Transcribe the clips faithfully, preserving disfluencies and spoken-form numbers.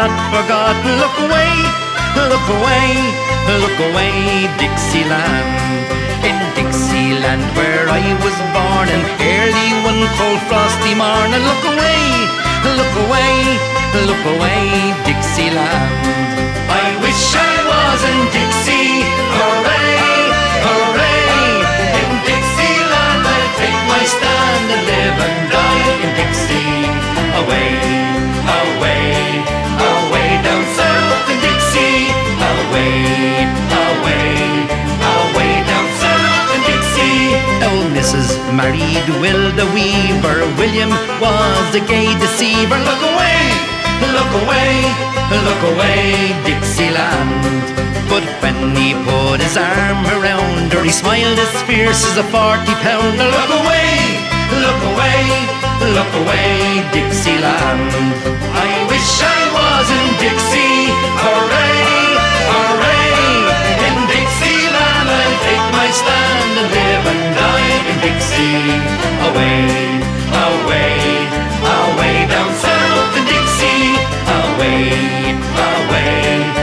not forgotten. Look away, look away, look away, Dixieland. In Dixieland where I was born, and early one cold frosty morning. Look away, look away, look away, Dixieland. I wish I was in Dixie, hooray, hooray. In Dixieland I'll take my stand and live and die in Dixie. Away, away, away down south in Dixie. Away, away, away down south in Dixie. Old Missus married Will the Weaver. William was a gay deceiver. Look away, look away, look away, Dixieland. But when he put his arm around her, he smiled as fierce as a forty pounder. Look away, look away, look away, Dixieland. I wish I was in Dixie, hooray, hooray. In Dixieland I'll take my stand and live and die in Dixie. Away, away, away down south in Dixie. Away, away,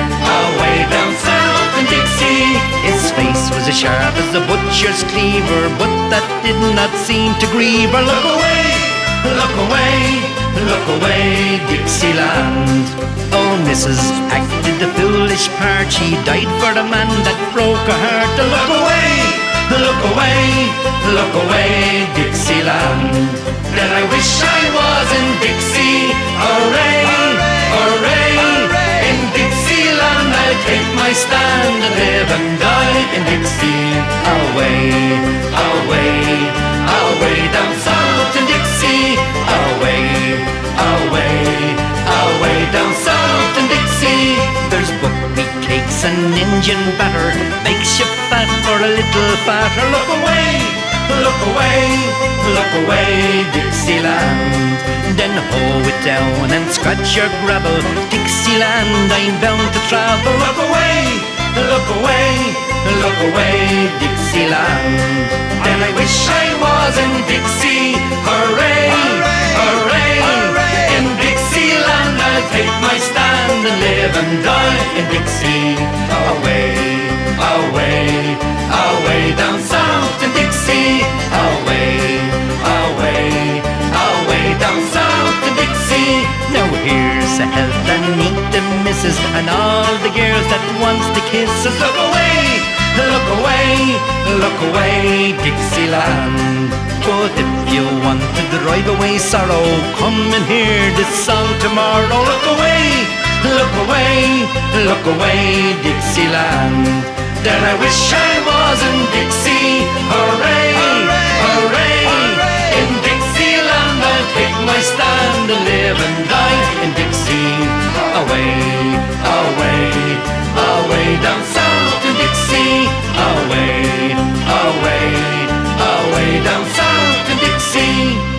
away down south in Dixie. His face was as sharp as a butcher's cleaver, but that did not seem to grieve her. Look away, look away, look away, Dixieland. Oh, Missus acted the foolish part. She died for a man that broke her heart. Look away, look away, look away, Dixieland. Then I wish I was in Dixie, hooray, hooray. In Dixieland I'll take my stand and live and die in Dixie. Away, away, away down south in Dixie. Away, away, away down south in Dixie. There's buckwheat cakes and Indian batter, makes you fat for a little fatter. Look away, look away, look away, Dixieland. Then hoe it down and scratch your gravel, Dixieland, I'm bound to travel. Look away, look away, look away, Dixieland. Then I wish I was in Dixie, hooray, hooray. In Dixieland I'll take my stand and live and die in Dixie. Away, away, away down south in Dixie. Away, away, away down south in Dixie. Now here's a health and meet the missus and all the girls that wants to kiss us. Look away, look away, look away, Dixieland. But if you want to drive away sorrow, come and hear this song tomorrow. Look away, look away, look away, Dixieland. Then I wish I was in Dixie, hooray, hooray. In Dixieland I'll take my stand and live and die in Dixie. Away, away, away down south in Dixie. Away, away, away down south in Dixie.